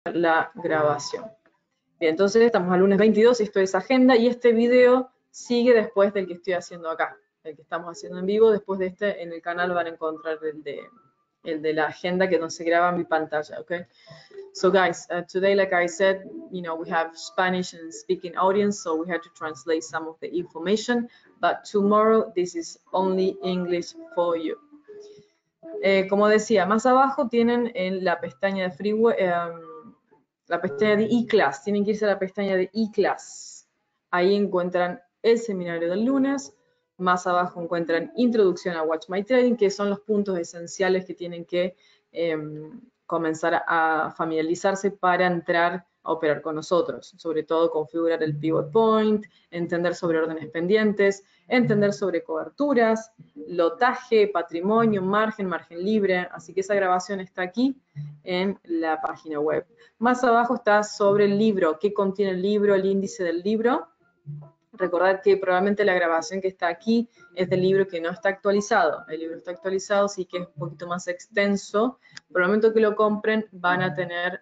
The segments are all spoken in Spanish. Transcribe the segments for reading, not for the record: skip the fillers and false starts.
la grabación. Bien, entonces estamos al lunes 22, esto es agenda, y este video sigue después del que estoy haciendo acá, el que estamos haciendo en vivo. Después de este, en el canal van a encontrar el de la agenda, que no se graba en mi pantalla, ¿ok? So guys, today, like I said, you know, we have Spanish and speaking audience, so we had to translate some of the information, but tomorrow this is only English for you. Como decía, más abajo tienen en la pestaña de Freeway, la pestaña de eClass, tienen que irse a la pestaña de eClass. Ahí encuentran el seminario del lunes, más abajo encuentran Introducción a Watch My Trading, que son los puntos esenciales que tienen que comenzar a familiarizarse para entrar a operar con nosotros. Sobre todo configurar el pivot point, entender sobre órdenes pendientes, entender sobre coberturas, lotaje, patrimonio, margen libre. Así que esa grabación está aquí en la página web. Más abajo está sobre el libro, qué contiene el libro, el índice del libro. Recordad que probablemente la grabación que está aquí es del libro que no está actualizado. El libro está actualizado, sí que es un poquito más extenso. Por el momento que lo compren van a tener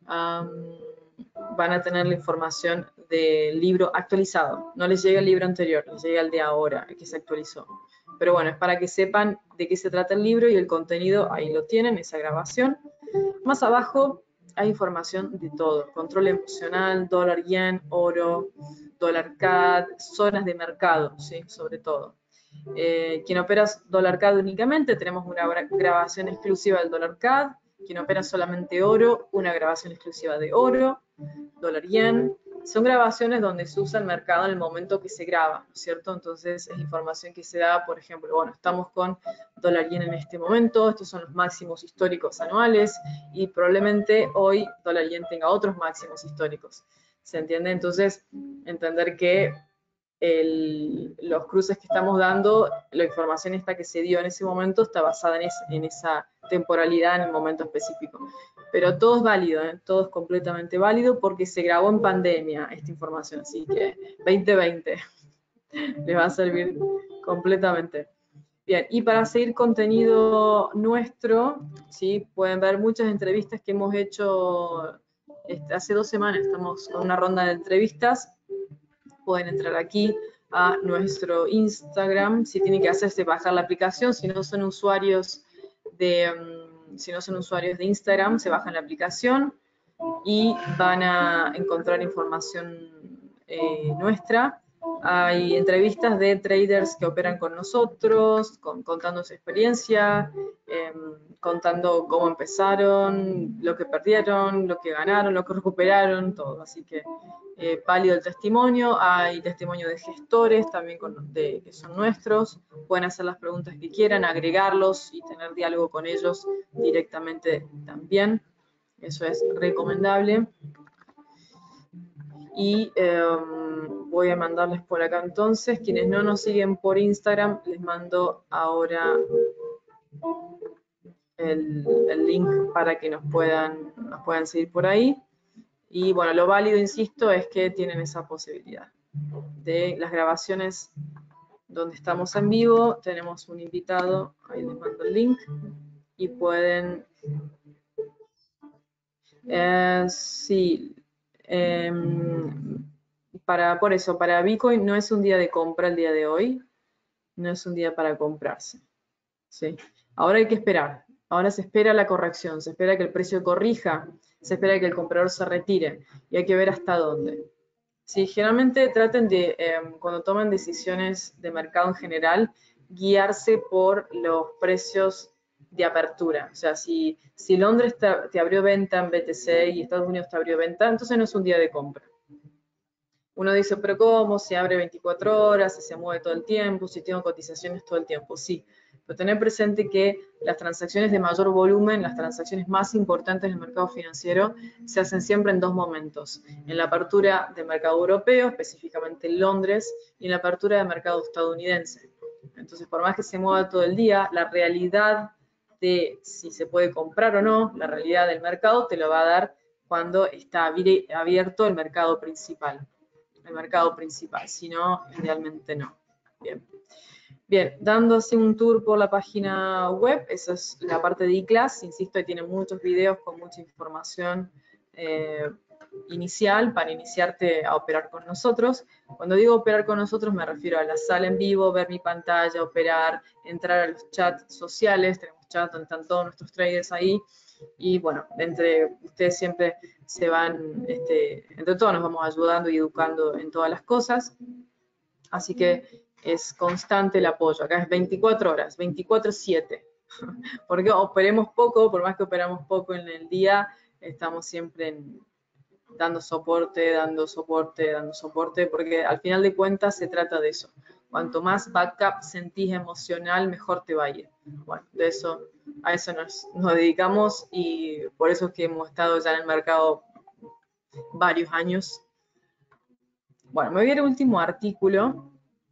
la información del libro actualizado. No les llega el libro anterior, les llega el de ahora, el que se actualizó. Pero bueno, es para que sepan de qué se trata el libro, y el contenido ahí lo tienen, esa grabación. Más abajo hay información de todo: control emocional, dólar yen, oro, dólar CAD, zonas de mercado, ¿sí? Sobre todo. Quien opera dólar CAD únicamente, tenemos una grabación exclusiva del dólar CAD. Quien opera solamente oro, una grabación exclusiva de oro, dólar yen. Son grabaciones donde se usa el mercado en el momento que se graba, ¿no es cierto? Entonces es información que se da, por ejemplo, bueno, estamos con dólar yen en este momento, estos son los máximos históricos anuales, y probablemente hoy dólar yen tenga otros máximos históricos. ¿Se entiende? Entonces, entender que los cruces que estamos dando, la información esta que se dio en ese momento está basada en esa temporalidad, en el momento específico. Pero todo es válido, ¿eh? Todo es completamente válido porque se grabó en pandemia esta información, así que 2020 les va a servir completamente. Bien, y para seguir contenido nuestro, ¿sí? Pueden ver muchas entrevistas que hemos hecho hace 2 semanas, estamos con una ronda de entrevistas. Pueden entrar aquí a nuestro Instagram. Si tienen que hacerse bajar la aplicación, si no son usuarios de Instagram, se bajan la aplicación y van a encontrar información nuestra. Hay entrevistas de traders que operan con nosotros, contando su experiencia, contando cómo empezaron, lo que perdieron, lo que ganaron, lo que recuperaron, todo. Así que válido el testimonio. Hay testimonio de gestores también que son nuestros. Pueden hacer las preguntas que quieran, agregarlos y tener diálogo con ellos directamente también. Eso es recomendable. Y voy a mandarles por acá entonces. Quienes no nos siguen por Instagram, les mando ahora el link para que nos puedan seguir por ahí. Y bueno, lo válido, insisto, es que tienen esa posibilidad de las grabaciones donde estamos en vivo. Tenemos un invitado, ahí les mando el link, y pueden... sí, por eso, para Bitcoin no es un día de compra el día de hoy, no es un día para comprarse, ¿sí? Ahora hay que esperar, ahora se espera la corrección, se espera que el precio corrija, se espera que el comprador se retire, y hay que ver hasta dónde. Sí, generalmente traten de, cuando toman decisiones de mercado en general, guiarse por los precios de apertura. O sea, si Londres te abrió venta en BTC y Estados Unidos te abrió venta, entonces no es un día de compra. Uno dice, pero ¿cómo? Si abre 24 horas, si se mueve todo el tiempo, si tengo cotizaciones todo el tiempo. Sí, pero tener presente que las transacciones de mayor volumen, las transacciones más importantes del mercado financiero, se hacen siempre en 2 momentos. En la apertura del mercado europeo, específicamente en Londres, y en la apertura del mercado estadounidense. Entonces, por más que se mueva todo el día, la realidad de si se puede comprar o no, la realidad del mercado te lo va a dar cuando está abierto el mercado principal. Si no, idealmente no. Bien, dándose un tour por la página web, esa es la parte de eClass. Insisto, ahí tiene muchos videos con mucha información inicial para iniciarte a operar con nosotros. Cuando digo operar con nosotros me refiero a la sala en vivo, ver mi pantalla, operar, entrar a los chats sociales, tenemos chat donde están todos nuestros traders ahí, y bueno, entre ustedes siempre se van, entre todos nos vamos ayudando y educando en todas las cosas, así que es constante el apoyo. Acá es 24 horas, 24/7, porque operemos poco, por más que operamos poco en el día, estamos siempre dando soporte, porque al final de cuentas se trata de eso. Cuanto más backup sentís emocional, mejor te va a ir. Bueno, a eso nos dedicamos, y por eso es que hemos estado ya en el mercado varios años. Bueno, me voy a ir al último artículo.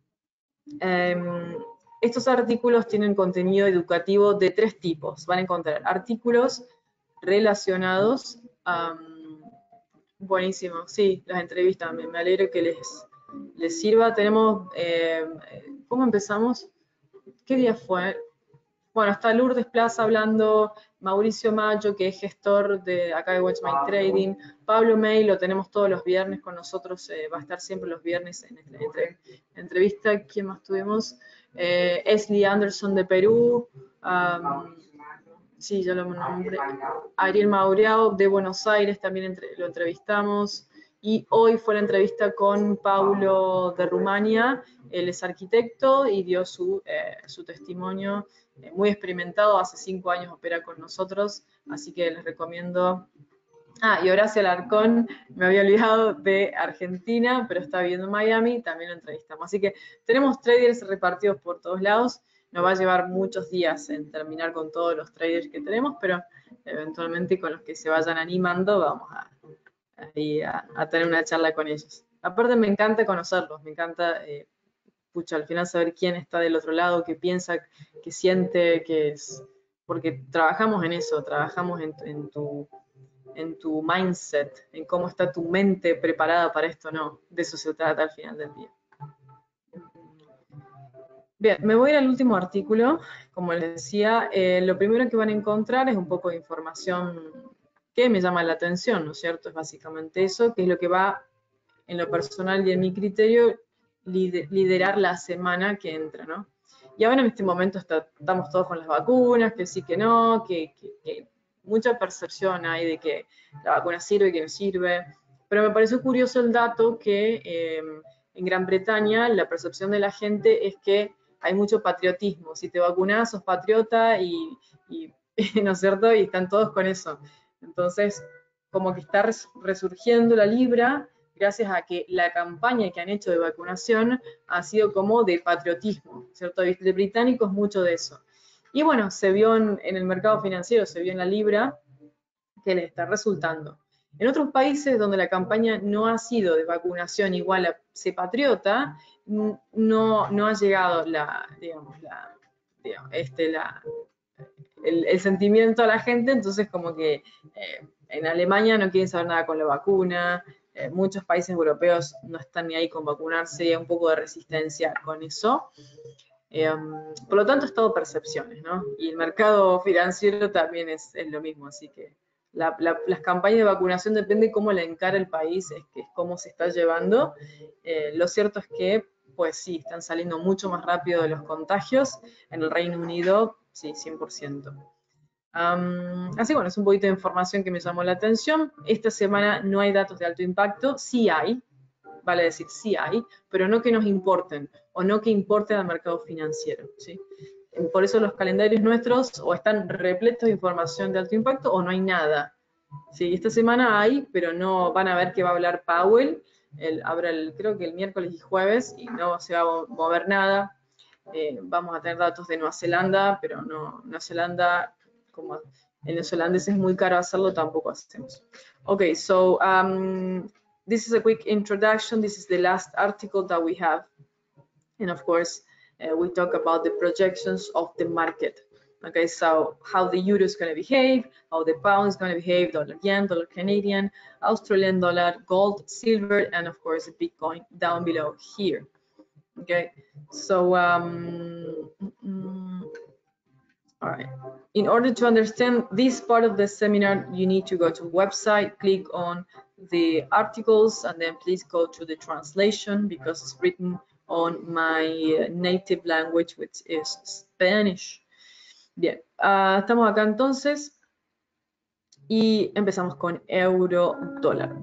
Estos artículos tienen contenido educativo de 3 tipos. Van a encontrar artículos relacionados a... Buenísimo, sí, las entrevistas, me alegro que les sirva. Tenemos, ¿cómo empezamos? ¿Qué día fue? Bueno, está Lourdes Plaza hablando, Mauricio Mayo, que es gestor de acá de Watchman Trading, Pablo May, lo tenemos todos los viernes con nosotros, va a estar siempre los viernes en esta entrevista. ¿Quién más tuvimos? Esli Anderson de Perú, sí, ya lo nombré. Ariel Maureao de Buenos Aires también lo entrevistamos. Y hoy fue la entrevista con Paulo de Rumania. Él es arquitecto y dio su testimonio. Muy experimentado, hace 5 años opera con nosotros, así que les recomiendo. Y Horacio Alarcón, me había olvidado, de Argentina, pero está viviendo en Miami, también lo entrevistamos. Así que tenemos traders repartidos por todos lados. Nos va a llevar muchos días en terminar con todos los traders que tenemos, pero eventualmente con los que se vayan animando vamos a tener una charla con ellos. Aparte me encanta conocerlos, me encanta, al final saber quién está del otro lado, qué piensa, qué siente, qué es, porque trabajamos en eso, trabajamos en tu mindset, en cómo está tu mente preparada para esto, no, de eso se trata al final del día. Bien, me voy a ir al último artículo. Como les decía, lo primero que van a encontrar es un poco de información que me llama la atención, ¿no es cierto? Es básicamente eso, que es lo que va, en lo personal y en mi criterio, liderar la semana que entra, ¿no? Y ahora en este momento estamos todos con las vacunas, que sí, que no, que mucha percepción hay de que la vacuna sirve, que no sirve, pero me pareció curioso el dato que en Gran Bretaña la percepción de la gente es que hay mucho patriotismo. Si te vacunás, sos patriota y ¿no es cierto? Y están todos con eso. Entonces, como que está resurgiendo la libra gracias a que la campaña que han hecho de vacunación ha sido como de patriotismo, ¿cierto? De británicos, mucho de eso. Y bueno, se vio en el mercado financiero, se vio en la libra, que les está resultando. En otros países donde la campaña no ha sido de vacunación igual a ser patriota, no ha llegado el sentimiento a la gente, entonces como que en Alemania no quieren saber nada con la vacuna, muchos países europeos no están ni ahí con vacunarse, hay un poco de resistencia con eso. Por lo tanto, es todo percepciones, ¿no? Y el mercado financiero también es lo mismo, así que las campañas de vacunación depende cómo la encara el país, es cómo se está llevando. Lo cierto es que, pues sí, están saliendo mucho más rápido de los contagios. En el Reino Unido, sí, 100%. Así bueno, es un poquito de información que me llamó la atención. Esta semana no hay datos de alto impacto, sí hay, vale decir, sí hay, pero no que nos importen o no que importen al mercado financiero, ¿sí? Por eso los calendarios nuestros o están repletos de información de alto impacto o no hay nada. Sí, esta semana hay, pero no van a ver que va a hablar Powell, creo que el miércoles y jueves, y no se va a mover nada. Vamos a tener datos de Nueva Zelanda, pero no, Nueva Zelanda, como en neozelandés es muy caro hacerlo, tampoco hacemos. Okay, so this is a quick introduction. This is the last article that we have. And of course, we talk about the projections of the market. Okay, so how the euro is going to behave, how the pound is going to behave, dollar yen, dollar Canadian, Australian dollar, gold, silver, and of course, Bitcoin down below here. Okay, so, all right. In order to understand this part of the seminar, you need to go to website, click on the articles, and then please go to the translation because it's written on my native language, which is Spanish. Bien, estamos acá entonces y empezamos con euro dólar.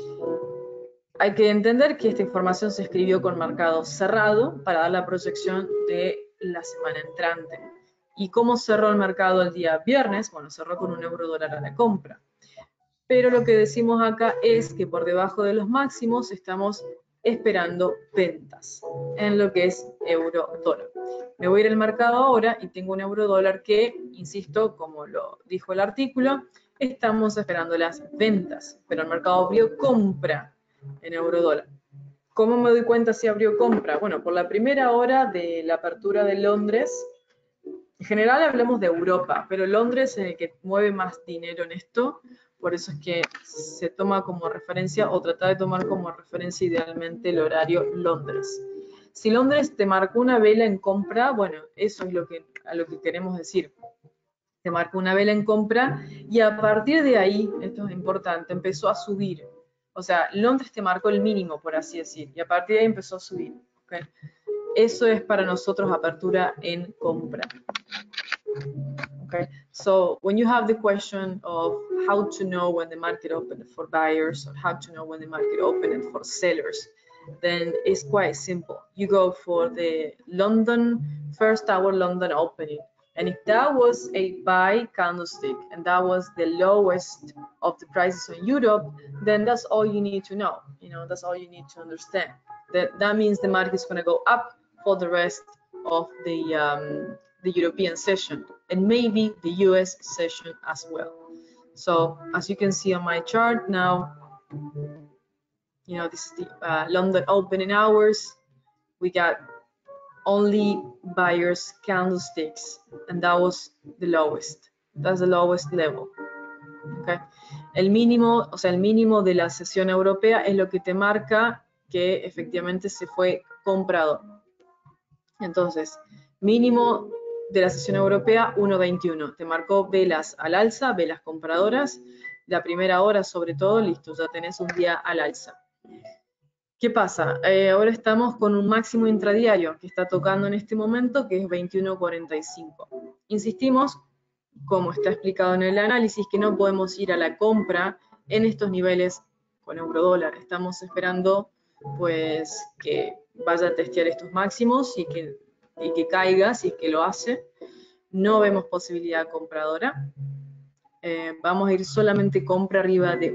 Hay que entender que esta información se escribió con marcado cerrado para dar la proyección de la semana entrante. ¿Y cómo cerró el mercado el día viernes? Bueno, cerró con un euro dólar a la compra. Pero lo que decimos acá es que por debajo de los máximos estamos esperando ventas en lo que es euro dólar. Me voy a ir al mercado ahora y tengo un euro dólar que, insisto, como lo dijo el artículo, estamos esperando las ventas, pero el mercado abrió compra en euro dólar. ¿Cómo me doy cuenta si abrió compra? Bueno, por la primera hora de la apertura de Londres, en general hablamos de Europa, pero Londres es el que mueve más dinero en esto, por eso es que se toma como referencia o trata de tomar como referencia idealmente el horario Londres. Si Londres te marcó una vela en compra, bueno, eso es a lo que queremos decir. Te marcó una vela en compra y a partir de ahí, esto es importante, empezó a subir. O sea, Londres te marcó el mínimo, por así decir, y a partir de ahí empezó a subir. ¿Okay? Eso es para nosotros apertura en compra. Okay, so when you have the question of how to know when the market opened for buyers or how to know when the market opened for sellers, then it's quite simple. You go for the first hour London opening, and if that was a buy candlestick and that was the lowest of the prices in Europe, then that's all you need to know. You know, that's all you need to understand. That means the market is going to go up for the rest of the European session and maybe the US session as well. So as you can see on my chart now, you know, this is the London opening hours. We got only buyers candlesticks, and that was the lowest. That's the lowest level. Okay. El mínimo, o sea, el mínimo de la sesión europea es lo que te marca que efectivamente se fue comprador. Entonces, mínimo de la sesión europea 1.21. Te marcó velas al alza, velas compradoras. La primera hora sobre todo, listo, ya tenés un día al alza. ¿Qué pasa? Ahora estamos con un máximo intradiario que está tocando en este momento, que es 21.45. Insistimos, como está explicado en el análisis, que no podemos ir a la compra en estos niveles con euro dólar. Estamos esperando pues que vaya a testear estos máximos y que caiga, si es que lo hace. No vemos posibilidad compradora. Vamos a ir solamente compra arriba de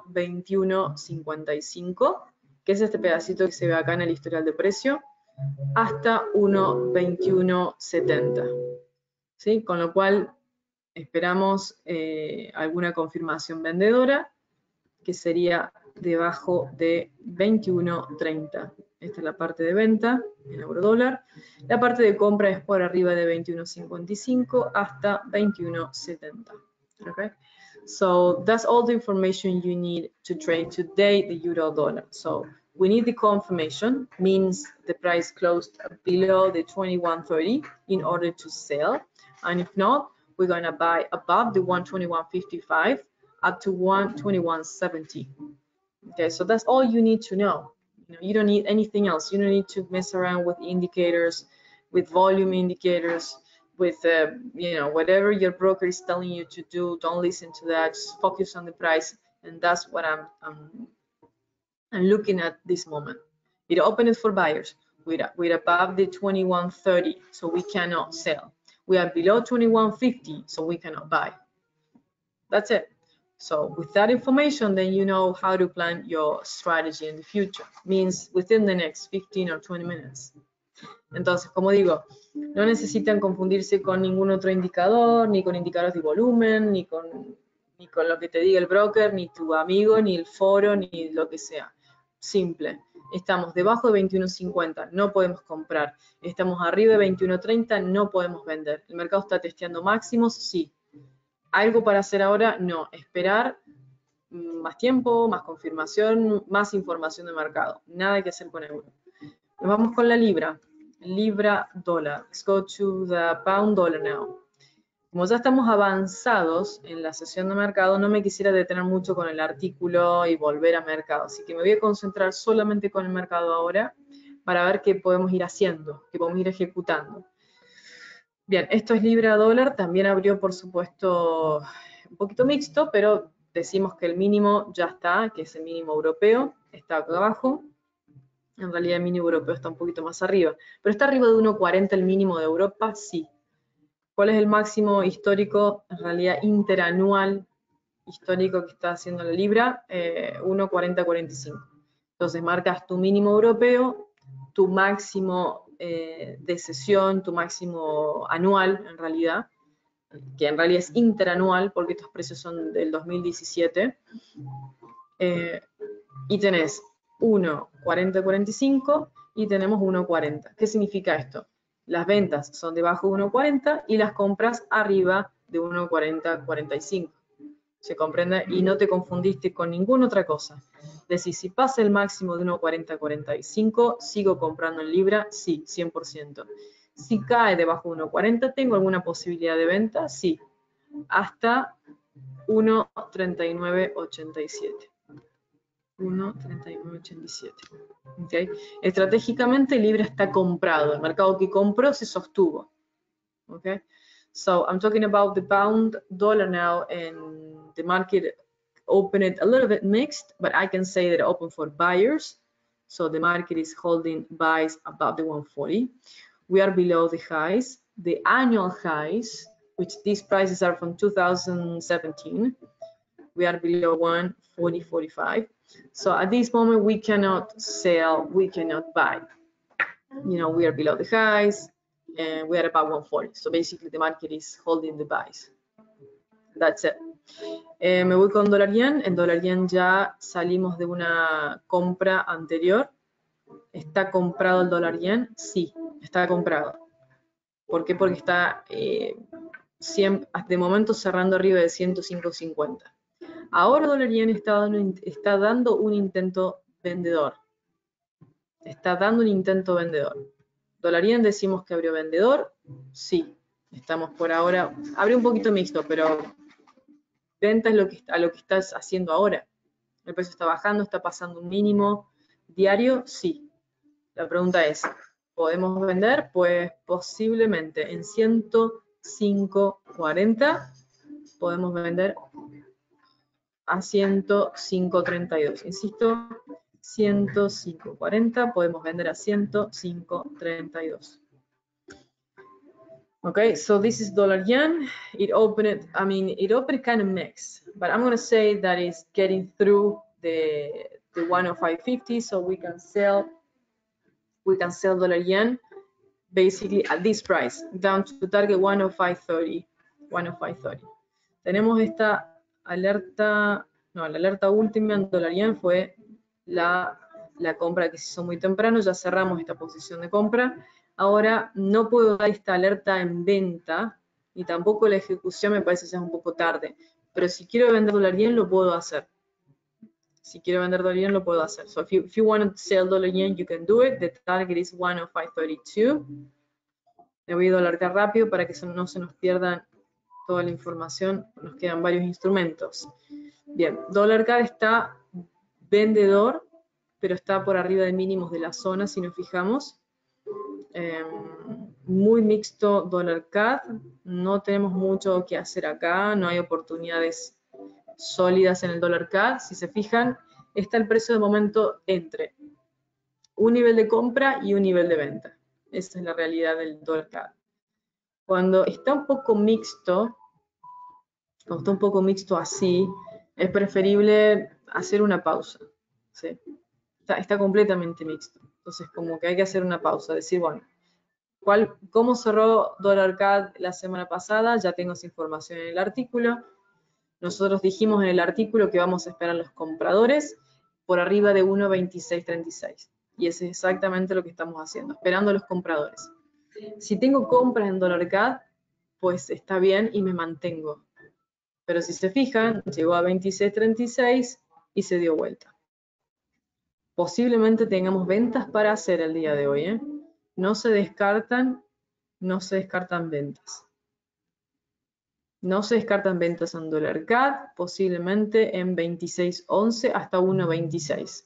1.2155, que es este pedacito que se ve acá en el historial de precio, hasta 1.2170. ¿Sí? Con lo cual esperamos alguna confirmación vendedora, que sería debajo de 21.30. Esta es la parte de venta en euro dólar. La parte de compra es por arriba de 21.55 hasta 21.70. Okay? So that's all the information you need to trade today the euro dollar. So we need the confirmation, means the price closed below the 21.30 in order to sell. And if not, we're going to buy above the 121.55 up to 121.70. Okay, so that's all you need to know. You don't need anything else. You don't need to mess around with indicators, with volume indicators, with whatever your broker is telling you to do. Don't listen to that. Just focus on the price, and that's what I'm looking at this moment. It opened for buyers. We're above the 21.30, so we cannot sell. We are below 21.50, so we cannot buy. That's it. So with that information, then you know how to plan your strategy in the future. Means within the next 15 or 20 minutes. Entonces, como digo, no necesitan confundirse con ningún otro indicador, ni con indicadores de volumen, ni con lo que te diga el broker, ni tu amigo, ni el foro, ni lo que sea. Simple. Estamos debajo de 21.50, no podemos comprar. Estamos arriba de 21.30, no podemos vender. ¿El mercado está testeando máximos? Sí. ¿Algo para hacer ahora? No. Esperar más tiempo, más confirmación, más información de mercado. Nada que hacer con euro. Nos vamos con la libra. Libra dólar. Let's go to the pound dollar now. Como ya estamos avanzados en la sesión de mercado, no me quisiera detener mucho con el artículo y volver a mercado. Así que me voy a concentrar solamente con el mercado ahora para ver qué podemos ir haciendo, qué podemos ir ejecutando. Bien, esto es libra dólar. También abrió, por supuesto, un poquito mixto, pero decimos que el mínimo ya está, que es el mínimo europeo, está acá abajo. En realidad el mínimo europeo está un poquito más arriba. ¿Pero está arriba de 1,40 el mínimo de Europa? Sí. ¿Cuál es el máximo histórico, en realidad interanual histórico que está haciendo la libra? 1,4045. Entonces marcas tu mínimo europeo, tu máximo de sesión, tu máximo anual en realidad, que en realidad es interanual porque estos precios son del 2017. Y tenés 1,4045 y tenemos 1,40. ¿Qué significa esto? Las ventas son debajo de 1,40 y las compras arriba de 1,4045. ¿Se comprende? Y no te confundiste con ninguna otra cosa. Decís, si pasa el máximo de 1,4045, ¿sigo comprando en libra? Sí, 100%. Si cae debajo de 1,40, ¿tengo alguna posibilidad de venta? Sí. Hasta 1,3987. 1,3987. ¿Okay? Estratégicamente Libra está comprado. El mercado que compró se sostuvo. Okay? So I'm talking about the pound dollar now, and the market opened a little bit mixed, but I can say that it opened for buyers. So the market is holding buys above the 140. We are below the highs, the annual highs, which these prices are from 2017. We are below 140.45. So at this moment, we cannot sell, we cannot buy. You know, we are below the highs and we are about 140. So basically the market is holding the buys. That's it. Me voy con dólar yen. En dólar yen ya salimos de una compra anterior. ¿Está comprado el dólar yen? Sí, está comprado. ¿Por qué? Porque está de momento cerrando arriba de 105.50. Ahora dólar yen está dando un intento vendedor. Está dando un intento vendedor. Dólar yen decimos que abrió vendedor. Sí, estamos por ahora. Abrió un poquito mixto, pero venta es a lo que estás haciendo ahora. El precio está bajando, está pasando un mínimo diario. Sí. La pregunta es, ¿podemos vender? Pues posiblemente en 105.40 podemos vender a 105.32. Insisto, 105.40 podemos vender a 105.32. Okay, so this is dollar yen. It opened kind of mixed, but I'm going to say that it's getting through the 105.50, so we can sell dollar yen basically at this price down to target 105.30. 105.30. Tenemos esta alerta, no, la alerta última en dólar yen fue la compra que se hizo muy temprano. Ya cerramos esta posición de compra. Ahora no puedo dar esta alerta en venta y tampoco la ejecución, me parece que es un poco tarde. Pero si quiero vender dólar yen, lo puedo hacer. Si quiero vender dólar yen, lo puedo hacer. So if you want to sell dollar yen, you can do it. The target is 105.32. Me voy a alargar rápido para que no se nos pierdan toda la información. Nos quedan varios instrumentos. Bien, dólar CAD está vendedor, pero está por arriba de mínimos de la zona, si nos fijamos. Muy mixto dólar CAD. No tenemos mucho que hacer acá. No hay oportunidades sólidas en el dólar CAD. Si se fijan, está el precio de momento entre un nivel de compra y un nivel de venta. Esa es la realidad del dólar CAD. Cuando está un poco mixto, así, es preferible hacer una pausa. ¿Sí? Está completamente mixto. Entonces, como que hay que hacer una pausa, decir, bueno, ¿cómo cerró dólar CAD la semana pasada? Ya tengo esa información en el artículo. Nosotros dijimos en el artículo que vamos a esperar a los compradores por arriba de 1.2636. Y eso es exactamente lo que estamos haciendo, esperando a los compradores. Si tengo compras en dólar CAD, pues está bien y me mantengo. Pero si se fijan, llegó a 26.36 y se dio vuelta. Posiblemente tengamos ventas para hacer el día de hoy, ¿eh? No se descartan ventas. No se descartan ventas en dólar CAD, posiblemente en 26.11 hasta 1.26.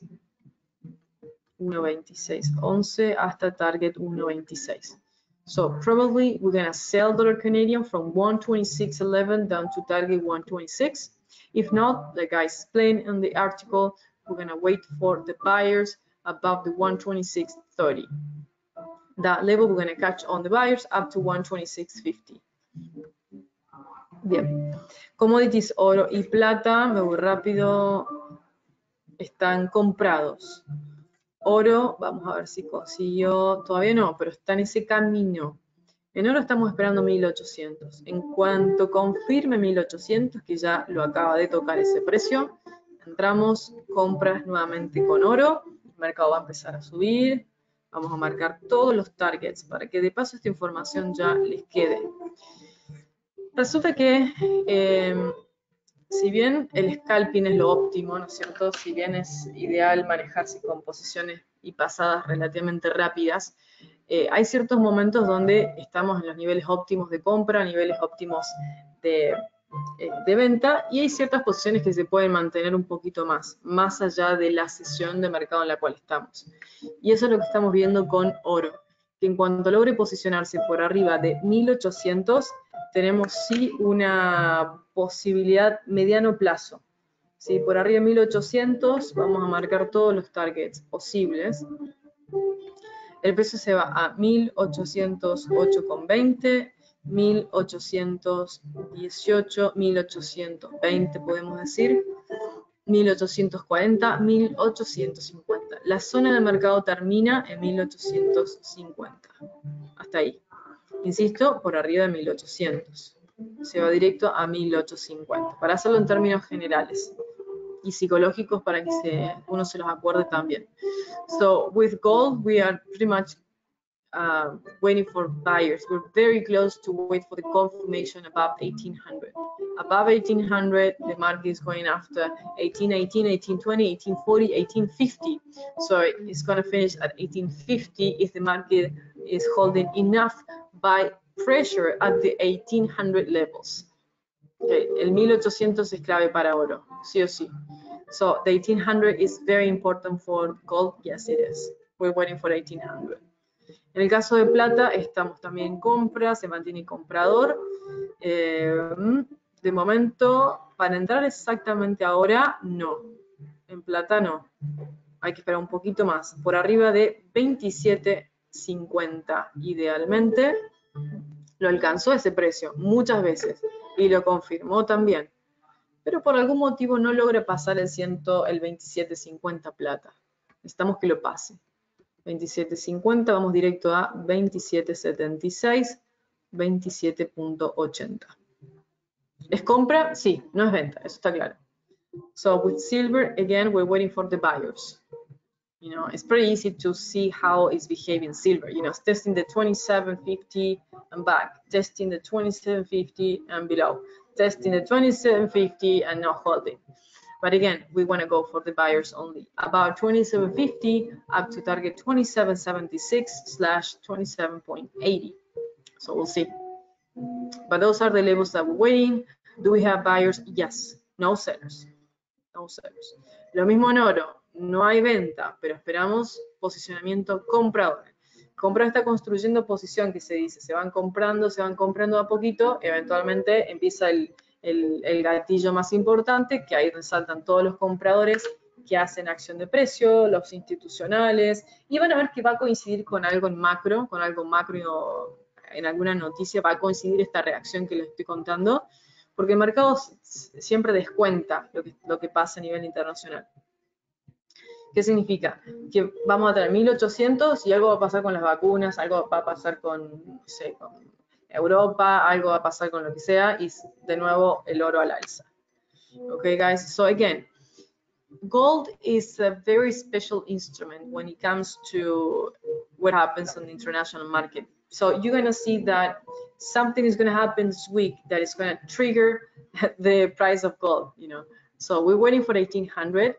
1.26.11 hasta target 1.26. So probably we're gonna sell dollar Canadian from 126.11 down to target 126. If not, like I explained in the article, we're gonna wait for the buyers above the 126.30. That level we're gonna catch on the buyers up to 126.50. Bien, commodities oro y plata, me voy rápido, están comprados. Oro, vamos a ver si consiguió, todavía no, pero está en ese camino. En oro estamos esperando 1800. En cuanto confirme 1800, que ya lo acaba de tocar ese precio, entramos compras nuevamente con oro, el mercado va a empezar a subir, vamos a marcar todos los targets para que de paso esta información ya les quede. Resulta que si bien el scalping es lo óptimo, ¿no es cierto? Si bien es ideal manejarse con posiciones y pasadas relativamente rápidas, hay ciertos momentos donde estamos en los niveles óptimos de compra, niveles óptimos de venta, y hay ciertas posiciones que se pueden mantener un poquito más allá de la sesión de mercado en la cual estamos. Y eso es lo que estamos viendo con oro, que en cuanto logre posicionarse por arriba de 1800, tenemos sí una posibilidad mediano plazo. ¿Sí? Por arriba de 1800 vamos a marcar todos los targets posibles. El precio se va a 1808,20, 1818, 1820 podemos decir, 1840, 1850. La zona de mercado termina en 1850. Hasta ahí. Insisto, por arriba de 1800. Se va directo a 1850. Para hacerlo en términos generales y psicológicos para que uno se los acuerde también. So with gold, we are pretty much waiting for buyers. We're very close to wait for the confirmation above 1800. Above 1800, the market is going after 1818, 1820, 1840, 1850. So it's going to finish at 1850 if the market is holding enough buy pressure at the 1800 levels. Okay. El 1800 es clave para oro, sí o sí. So the 1800 is very important for gold. Yes, it is. We're waiting for 1800. En el caso de plata, estamos también en compra, se mantiene comprador. De momento, para entrar exactamente ahora, no. En plata no. Hay que esperar un poquito más. Por arriba de 27.50, idealmente. Lo alcanzó ese precio muchas veces y lo confirmó también. Pero por algún motivo no logra pasar el 27.50 plata. Necesitamos que lo pase. 27.50, vamos directo a 27.76, 27.80. ¿Es compra? Sí, no es venta, eso está claro. So with silver, again, we're waiting for the buyers. You know, it's pretty easy to see how it's behaving silver. You know, it's testing the 27.50 and back, testing the 27.50 and below, testing the 27.50 and not holding. But again, we want to go for the buyers only. About 27.50 up to target 27.76/27.80. So we'll see. But those are the levels that we're waiting. Do we have buyers? Yes. No sellers. No sellers. Lo mismo en oro. No hay venta, pero esperamos posicionamiento comprador. Compra está construyendo posición, que se dice. Se van comprando a poquito. Eventualmente empieza el gatillo más importante, que ahí resaltan todos los compradores que hacen acción de precio, los institucionales, y van a ver que va a coincidir con algo macro en alguna noticia, va a coincidir esta reacción que les estoy contando, porque el mercado siempre descuenta lo que pasa a nivel internacional. ¿Qué significa? Que vamos a tener 1800 y algo va a pasar con las vacunas, algo va a pasar con, no sé, con Europa, algo va a pasar con lo que sea, y de nuevo el oro al alza. Okay, guys, so again, gold is a very special instrument when it comes to what happens on the international market. So you're going to see that something is going to happen this week that is going to trigger the price of gold, you know. So we're waiting for 1800.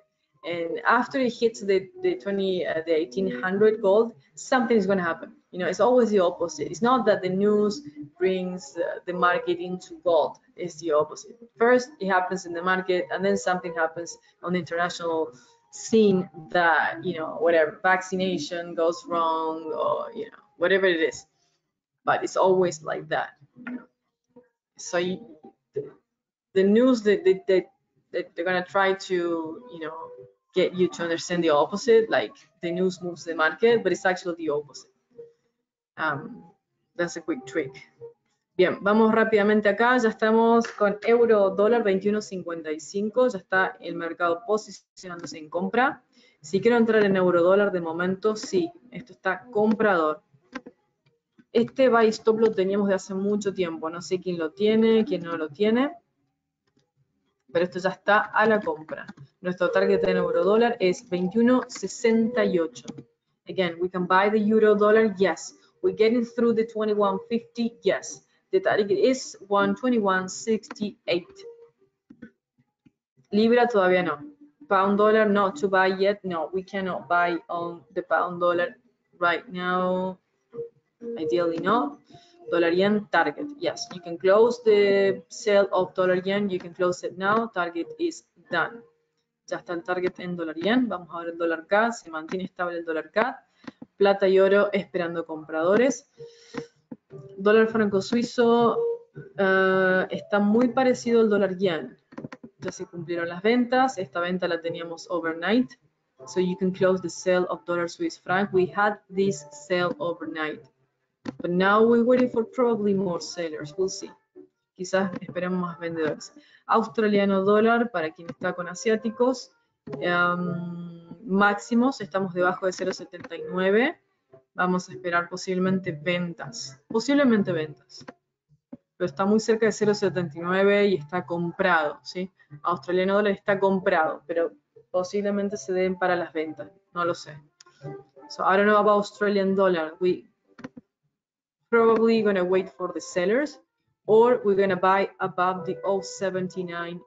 And after it hits the 1800 gold, something is going to happen. You know, it's always the opposite. It's not that the news brings the market into gold. It's the opposite. First, it happens in the market, and then something happens on the international scene that, you know, whatever, vaccination goes wrong, or, you know, whatever it is. But it's always like that. So the news that they're going to try to, you know, get you to understand the opposite, like the news moves the market, but it's actually the opposite. That's a quick trick. Bien, vamos rápidamente acá, ya estamos con euro dólar 21.55, ya está el mercado posicionándose en compra. Si quiero entrar en euro dólar de momento, sí, esto está comprador. Este buy stop lo teníamos de hace mucho tiempo, no sé quién lo tiene, quién no lo tiene, pero esto ya está a la compra. Nuestro target en euro dólar es 21.68. Again, we can buy the euro dollar, yes. We're getting through the 21.50, yes. The target is 121.68. Libra todavía no. Pound dollar, not to buy yet. No, we cannot buy on the pound dollar right now. Ideally not. Dollar yen target, yes. You can close the sale of dollar yen. You can close it now. Target is done. Ya está el target en dólar yen. Vamos a ver el dólar CAD. Se mantiene estable el dólar CAD. Plata y oro esperando compradores. Dólar franco suizo está muy parecido al dólar yen. Ya se cumplieron las ventas. Esta venta la teníamos overnight. So you can close the sale of dollar Swiss franc. We had this sale overnight. But now we're waiting for probably more sellers. We'll see. Quizás esperemos más vendedores. Australiano dólar, para quien está con asiáticos. Máximos, estamos debajo de 0.79. Vamos a esperar posiblemente ventas. Posiblemente ventas. Pero está muy cerca de 0.79 y está comprado, ¿sí? Australiano dólar está comprado, pero posiblemente se den para las ventas. No lo sé. So I don't know about Australian dollar. We probably going to wait for the sellers, or we're going to buy above the 0.7910.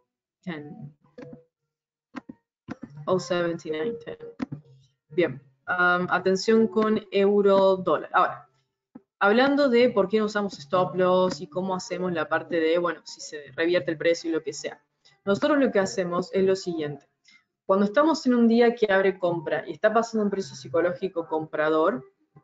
0.7910. Bien, atención con euro dólar. Ahora, hablando de por qué no usamos stop loss y cómo hacemos la parte de, bueno, si se revierte el precio y lo que sea. Nosotros lo que hacemos es lo siguiente. Cuando estamos en un día que abre compra y está pasando un precio psicológico comprador,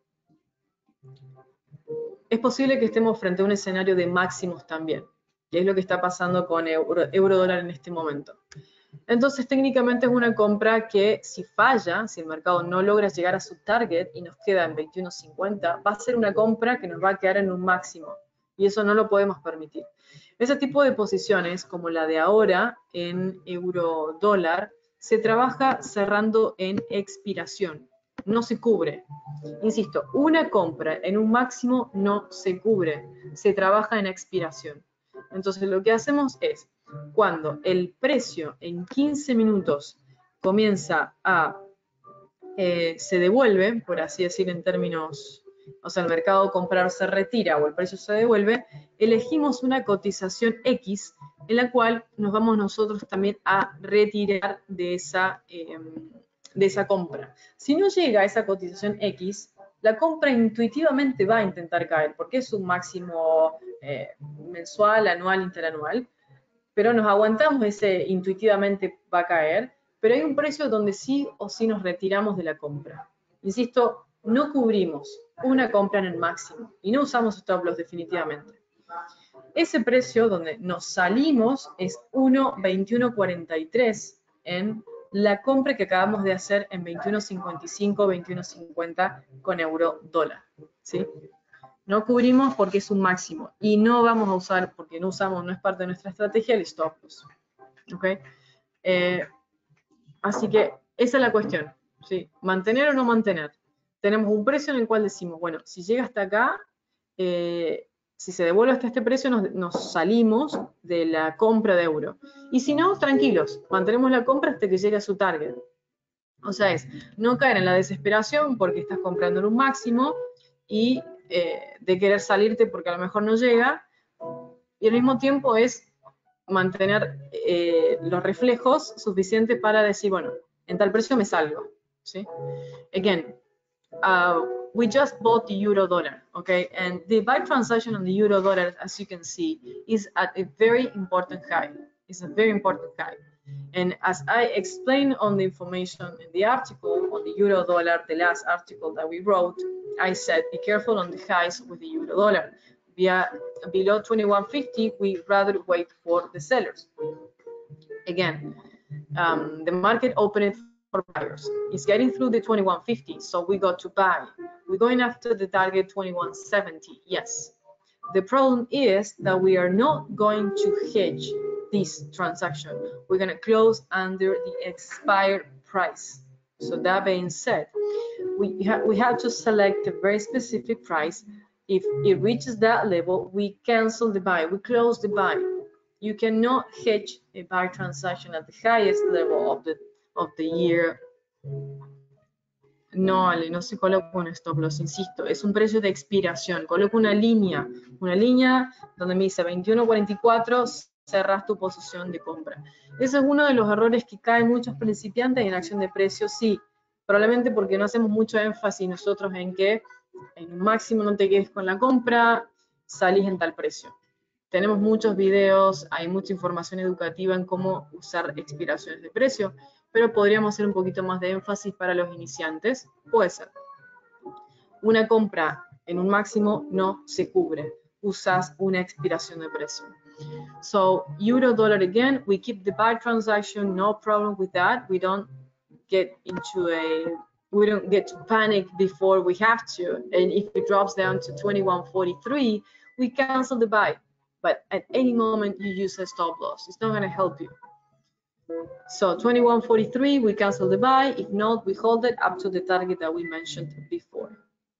es posible que estemos frente a un escenario de máximos también, que es lo que está pasando con euro dólar en este momento. Entonces, técnicamente es una compra que si falla, si el mercado no logra llegar a su target y nos queda en 21.50, va a ser una compra que nos va a quedar en un máximo. Y eso no lo podemos permitir. Ese tipo de posiciones, como la de ahora en euro dólar, se trabaja cerrando en expiración. No se cubre. Insisto, una compra en un máximo no se cubre. Se trabaja en expiración. Entonces, lo que hacemos es, cuando el precio en 15 minutos comienza a, se devuelve, por así decir en términos, o sea, el mercado comprar se retira o el precio se devuelve, elegimos una cotización X en la cual nos vamos nosotros también a retirar de esa compra. Si no llega a esa cotización X, la compra intuitivamente va a intentar caer, porque es un máximo mensual, anual, interanual, pero nos aguantamos ese intuitivamente va a caer, pero hay un precio donde sí o sí nos retiramos de la compra. Insisto, no cubrimos una compra en el máximo y no usamos stop loss definitivamente. Ese precio donde nos salimos es 1.2143 en la compra que acabamos de hacer en 21.55, 21.50 con euro dólar, ¿sí? No cubrimos porque es un máximo y no vamos a usar, porque no usamos, no es parte de nuestra estrategia, el stop loss. ¿Okay? Así que esa es la cuestión, ¿sí? ¿Mantener o no mantener? Tenemos un precio en el cual decimos, bueno, si llega hasta acá, si se devuelve hasta este precio, nos salimos de la compra de euro. Y si no, tranquilos, mantenemos la compra hasta que llegue a su target. O sea, es no caer en la desesperación porque estás comprando en un máximo y de querer salirte porque a lo mejor no llega, y al mismo tiempo es mantener los reflejos suficientes para decir, bueno, en tal precio me salgo, ¿sí? Again, we just bought the euro dollar, okay? And the buy transaction on the euro dollar, as you can see, is at a very important high. It's a very important high. And as I explained on the information in the article on the euro dollar, the last article that we wrote, I said, be careful on the highs with the euro dollar. Below 21.50, we rather wait for the sellers. Again, the market opened for buyers. It's getting through the 21.50, so we got to buy. We're going after the target 21.70, yes. The problem is that we are not going to hedge this transaction. We're going to close under the expired price. So that being said, we have to select a very specific price. If it reaches that level, we cancel the buy, we close the buy. You cannot hedge a buy transaction at the highest level of the year. No, Ale, no se coloca un stop loss, insisto, es un precio de expiración. Coloco una línea donde me dice 21.44, cerras tu posición de compra. Ese es uno de los errores que caen muchos principiantes en acción de precios, sí, probablemente porque no hacemos mucho énfasis nosotros en que en un máximo no te quedes con la compra, salís en tal precio. Tenemos muchos videos, hay mucha información educativa en cómo usar expiraciones de precio, pero podríamos hacer un poquito más de énfasis para los iniciantes. Puede ser. Una compra en un máximo no se cubre. Usas una expiración de precio. So, euro dollar again, we keep the buy transaction, no problem with that. We don't get to panic before we have to. And if it drops down to 21.43, we cancel the buy. But at any moment you use a stop loss. It's not going to help you. So 21.43, we cancel the buy. If not, we hold it up to the target that we mentioned before.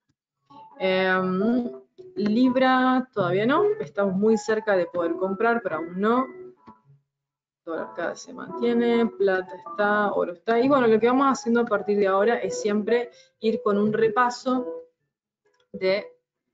Libra todavía no. Estamos muy cerca de poder comprar, pero aún no. Dólar cada se mantiene, plata está, oro está. Y bueno, lo que vamos haciendo a partir de ahora es siempre ir con un repaso de...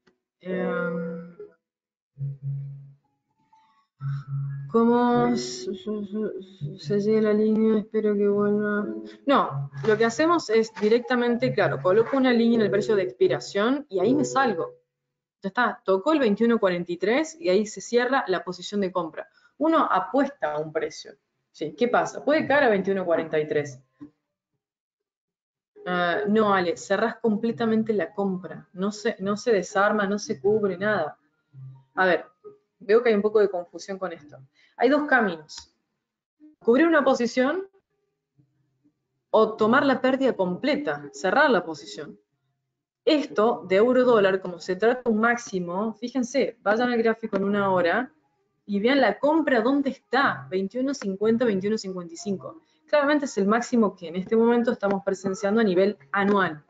¿Cómo se sigue la línea? Espero que vuelva. No, lo que hacemos es directamente, claro, coloco una línea en el precio de expiración y ahí me salgo. Ya está, tocó el 21.43 y ahí se cierra la posición de compra. Uno apuesta a un precio. ¿Sí? ¿Qué pasa? Puede caer a 21.43. No, Ale, cerrás completamente la compra. No se desarma, no se cubre nada. A ver, veo que hay un poco de confusión con esto. Hay dos caminos. Cubrir una posición o tomar la pérdida completa, cerrar la posición. Esto de euro dólar, como se trata de un máximo, fíjense, vayan al gráfico en una hora y vean la compra dónde está, 21.50, 21.55. Claramente es el máximo que en este momento estamos presenciando a nivel anual.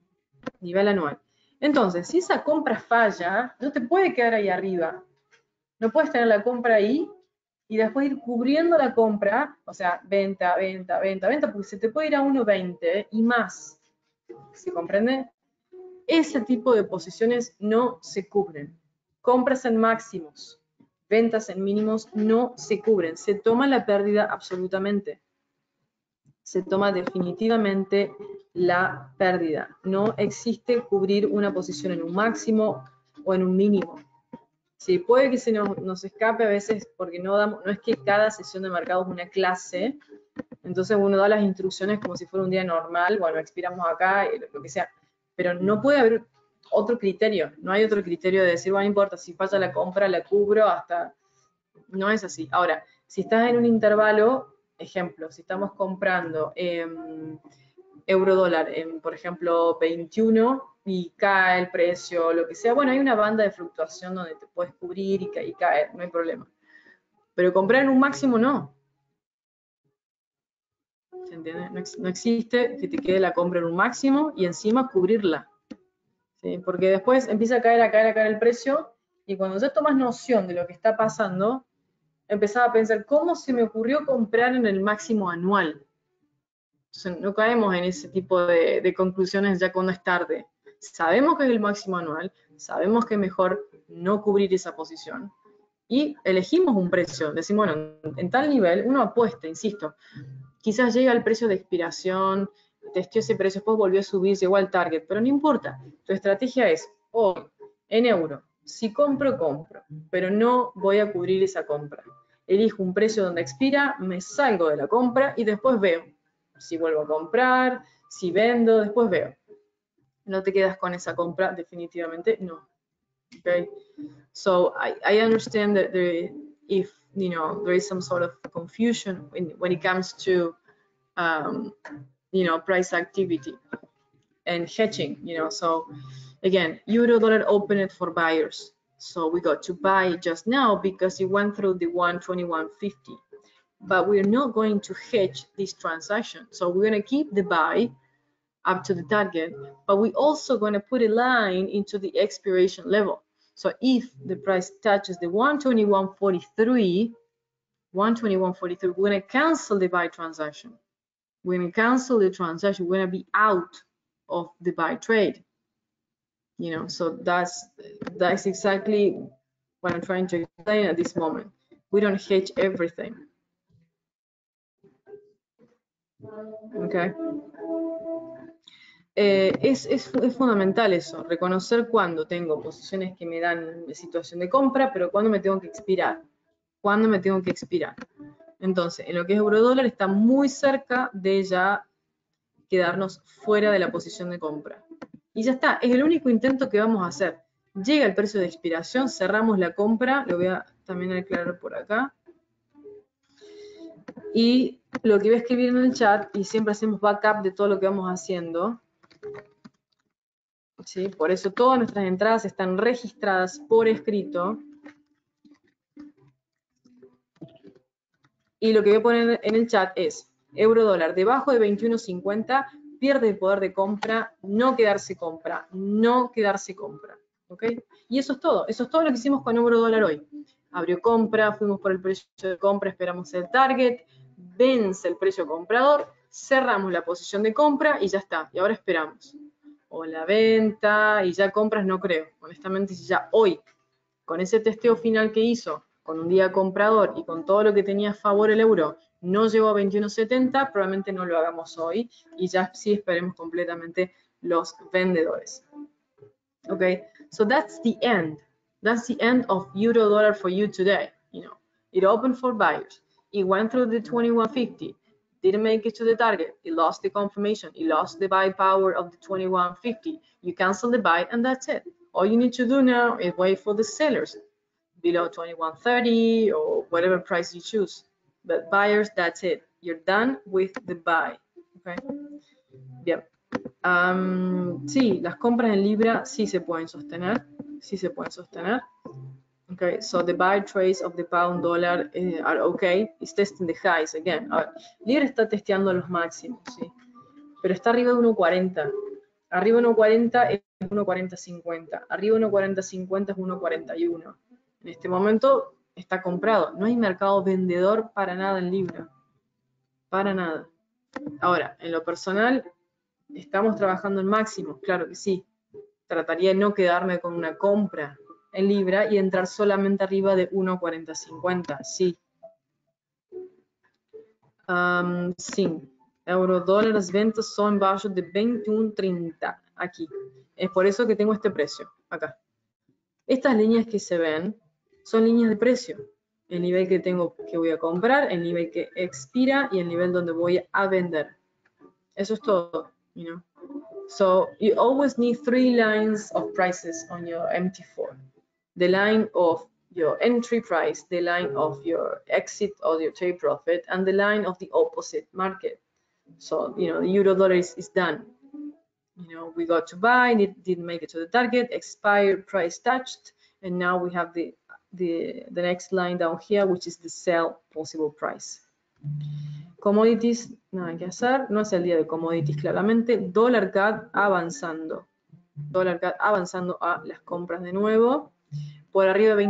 Entonces, si esa compra falla, no te puede quedar ahí arriba. No puedes tener la compra ahí y después ir cubriendo la compra, o sea, venta, porque se te puede ir a 1.20 y más. ¿Se comprende? Ese tipo de posiciones no se cubren. Compras en máximos, ventas en mínimos no se cubren. Se toma la pérdida absolutamente. Se toma definitivamente la pérdida. No existe cubrir una posición en un máximo o en un mínimo. Sí, puede que se nos escape a veces porque no es que cada sesión de mercado es una clase, entonces uno da las instrucciones como si fuera un día normal, bueno, expiramos acá, lo que sea, pero no puede haber otro criterio, no hay otro criterio de decir, bueno, no importa, si falla la compra, la cubro hasta... No es así. Ahora, si estás en un intervalo, ejemplo, si estamos comprando euro dólar en, por ejemplo, 21 y cae el precio, lo que sea, bueno, hay una banda de fluctuación donde te puedes cubrir y caer, no hay problema. Pero comprar en un máximo no. ¿Se entiende? No existe que te quede la compra en un máximo y encima cubrirla. ¿Sí? Porque después empieza a caer el precio y cuando ya tomas noción de lo que está pasando, empezaba a pensar, ¿cómo se me ocurrió comprar en el máximo anual? Entonces, no caemos en ese tipo de conclusiones ya cuando es tarde. Sabemos que es el máximo anual, sabemos que es mejor no cubrir esa posición y elegimos un precio. Decimos, bueno, en tal nivel uno apuesta, insisto. Quizás llega al precio de expiración, testeó ese precio, después volvió a subir, llegó al target, pero no importa. Tu estrategia es, hoy, en euro, si compro, compro, pero no voy a cubrir esa compra. Elijo un precio donde expira, me salgo de la compra y después veo si vuelvo a comprar, si vendo, después veo. No te quedas con esa compra, definitivamente no. Okay? So I understand that if there is some sort of confusion when it comes to price activity and hedging, so again, euro dollar opened for buyers. So we got to buy just now because it went through the 121.50. But we're not going to hedge this transaction. So we're going to keep the buy up to the target, but we're also going to put a line into the expiration level. So if the price touches the 121.43, we're going to cancel the buy transaction. We're going to cancel the transaction. We're going to be out of the buy trade. So that's exactly what I'm trying to explain at this moment. We don't hedge everything. Okay. Es fundamental eso, reconocer cuando tengo posiciones que me dan situación de compra, pero cuando me tengo que expirar. ¿Cuándo me tengo que expirar? Entonces, en lo que es euro-dólar está muy cerca de ya quedarnos fuera de la posición de compra. Y ya está, es el único intento que vamos a hacer. Llega el precio de expiración, cerramos la compra, lo voy a también aclarar por acá. Y lo que voy a escribir en el chat, y siempre hacemos backup de todo lo que vamos haciendo. ¿Sí? Por eso todas nuestras entradas están registradas por escrito. Y lo que voy a poner en el chat es euro-dólar debajo de 21.50, pierde el poder de compra, no quedarse compra, no quedarse compra. ¿Ok? Y eso es todo lo que hicimos con euro-dólar hoy. Abrió compra, fuimos por el precio de compra, esperamos el target, vence el precio comprador, cerramos la posición de compra y ya está. Y ahora esperamos. O la venta y ya compras no creo. Honestamente, si ya hoy, con ese testeo final que hizo, con un día comprador y con todo lo que tenía a favor el euro, no llegó a 21.70, probablemente no lo hagamos hoy y ya sí esperemos completamente los vendedores. Okay, so that's the end. That's the end of euro dollar for you today. It opened for buyers. It went through the 21.50. Didn't make it to the target. It lost the confirmation. It lost the buy power of the 21.50. You cancel the buy and that's it. All you need to do now is wait for the sellers below 21.30 or whatever price you choose. But buyers, that's it. You're done with the buy. Okay. Bien. Sí, las compras en libra sí se pueden sostener. Sí se pueden sostener. Okay, so the buy trades of the pound dollar are okay. It's testing the highs again. A ver, libra está testeando los máximos, ¿sí? Pero está arriba de 1.40. Arriba de 1.40 es 1.40.50. Arriba de 1.40.50 es 1.41. En este momento está comprado. No hay mercado vendedor para nada en libra. Para nada. Ahora, en lo personal, ¿estamos trabajando en máximos? Claro que sí. Trataría de no quedarme con una compra en libra y entrar solamente arriba de 1.40.50. Sí. Sim. Euro-dólar, as ventas son embaixo de 21.30. Aquí. Es por eso que tengo este precio. Acá. Estas líneas que se ven son líneas de precio. El nivel que voy a comprar, el nivel que expira y el nivel donde voy a vender. Eso es todo. So you always need 3 lines of prices on your MT4. The line of your entry price, the line of your exit or your take profit, and the line of the opposite market. So, the euro dollar is done. We got to buy, didn't make it to the target, expired, price touched, and now we have the next line down here, which is the sell possible price. Commodities, nada que hacer, no es el día de commodities claramente. Dólar CAD avanzando. Dólar CAD avanzando a las compras de nuevo. Por arriba de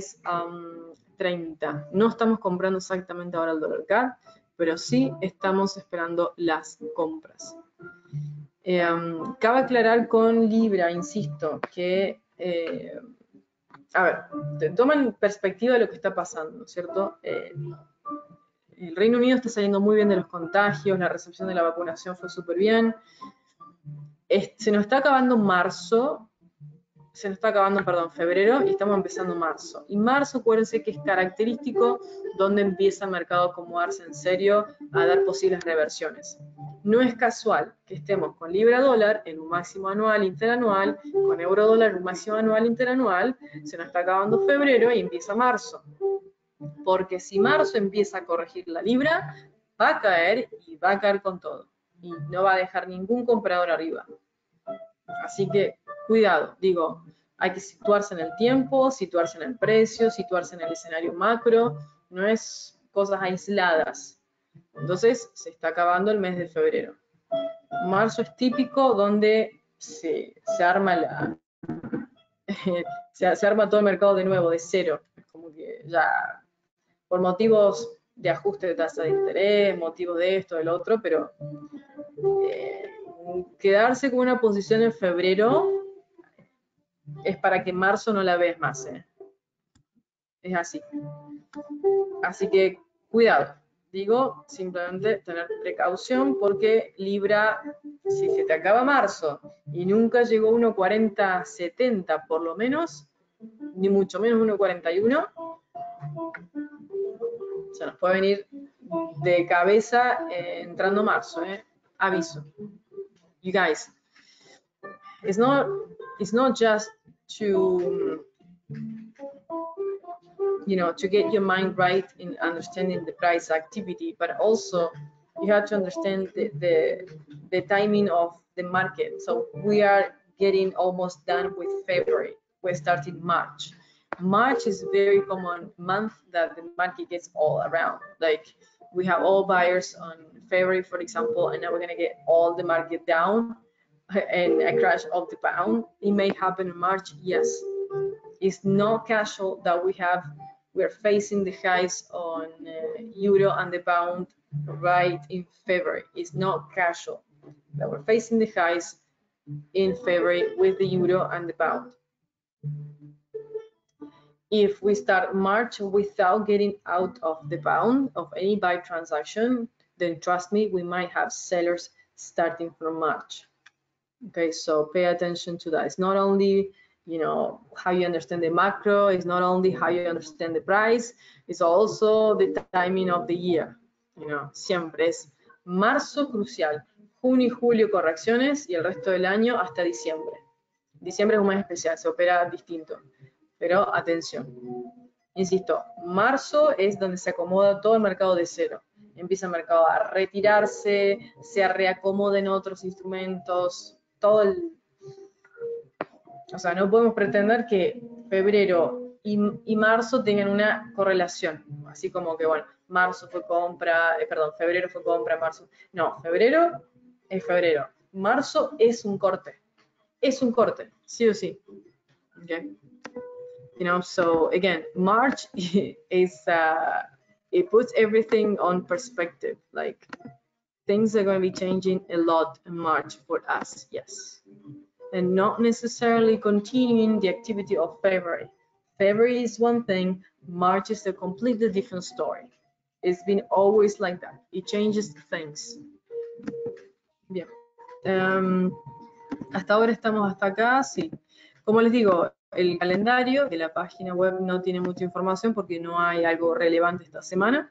26.30. No estamos comprando exactamente ahora el dólar CAD, pero sí estamos esperando las compras. Cabe aclarar con Libra, insisto, que, a ver, toma en perspectiva lo que está pasando, ¿cierto? El Reino Unido está saliendo muy bien de los contagios, la recepción de la vacunación fue súper bien. Se nos está acabando marzo, se nos está acabando, perdón, febrero y estamos empezando marzo. Y marzo, acuérdense que es característico donde empieza el mercado a acomodarse en serio, a dar posibles reversiones. No es casual que estemos con libra dólar en un máximo anual interanual, con euro dólar en un máximo anual interanual, se nos está acabando febrero y empieza marzo. Porque si marzo empieza a corregir la libra, va a caer y va a caer con todo. Y no va a dejar ningún comprador arriba. Así que cuidado, digo, hay que situarse en el tiempo, situarse en el precio, situarse en el escenario macro, no es cosas aisladas. Entonces se está acabando el mes de febrero. Marzo es típico donde se arma se arma todo el mercado de nuevo, de cero. Es como que ya, por motivos de ajuste de tasa de interés, motivos de esto, del otro, pero quedarse con una posición en febrero es para que marzo no la veas más. Es así. Así que cuidado. Digo, simplemente tener precaución porque Libra, si se te acaba marzo y nunca llegó 1.4070 por lo menos, ni mucho menos 1.41, se nos puede venir de cabeza entrando marzo. Aviso. You guys, it's not just to to get your mind right in understanding the price activity, but also you have to understand the timing of the market. So we are getting almost done with February. We're starting March. March is a very common month that the market gets all around. Like we have all buyers on February, for example, and now we're gonna get all the market down and a crash of the pound. It may happen in March, yes. It's not casual that we're facing the highs on euro and the pound right in February. It's not casual that we're facing the highs in February with the euro and the pound. If we start March without getting out of the pound of any buy transaction, then trust me, we might have sellers starting from March. Okay, so pay attention to that. It's not only how you understand the macro, it's not only how you understand the price, it's also the timing of the year. Siempre es marzo crucial, junio y julio correcciones y el resto del año hasta diciembre. Diciembre es un mes especial, se opera distinto, pero atención. Insisto, marzo es donde se acomoda todo el mercado de cero. Empieza el mercado a retirarse, se reacomoden otros instrumentos, todo el... O sea, no podemos pretender que febrero y marzo tengan una correlación. Así como que, bueno, marzo fue compra, febrero fue compra, marzo. No, febrero es febrero. Marzo es un corte. Es un corte, sí o sí. Okay. So again, March is, it puts everything on perspective. Like, things are going to be changing a lot in March for us, yes. And not necessarily continuing the activity of February. February is one thing, March is a completely different story. It's been always like that. It changes things. Bien. Hasta ahora estamos hasta acá, sí. Como les digo, el calendario de la página web no tiene mucha información porque no hay algo relevante esta semana.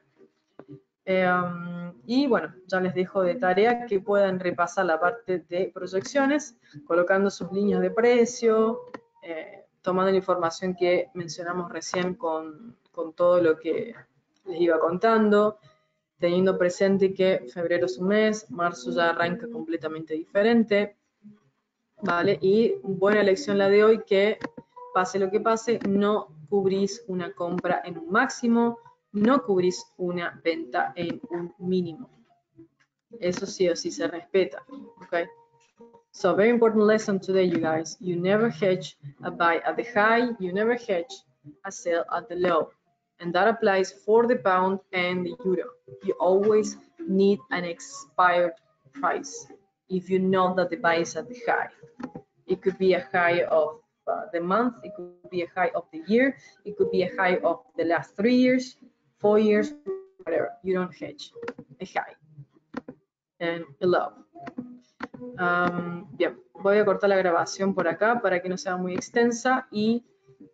Y bueno, ya les dejo de tarea que puedan repasar la parte de proyecciones, colocando sus líneas de precio, tomando la información que mencionamos recién con todo lo que les iba contando, teniendo presente que febrero es un mes, marzo ya arranca completamente diferente, ¿vale? Y buena lección la de hoy, que pase lo que pase, no cubrís una compra en un máximo, no cubrís una venta en un mínimo. Eso sí o sí se respeta, okay? So very important lesson today, you guys. You never hedge a buy at the high, you never hedge a sell at the low. And that applies for the pound and the euro. You always need an expired price if you know that the buy is at the high. It could be a high of the month, it could be a high of the year, it could be a high of the last 3 years, 4 years, whatever, you don't hedge. A hi. And hello. Bien, voy a cortar la grabación por acá para que no sea muy extensa y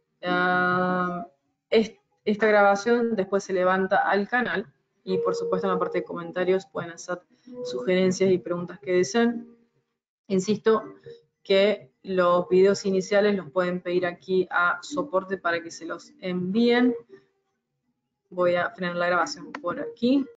esta grabación después se levanta al canal y por supuesto en la parte de comentarios pueden hacer sugerencias y preguntas que deseen. Insisto que los videos iniciales los pueden pedir aquí a soporte para que se los envíen. Voy a frenar la grabación por aquí.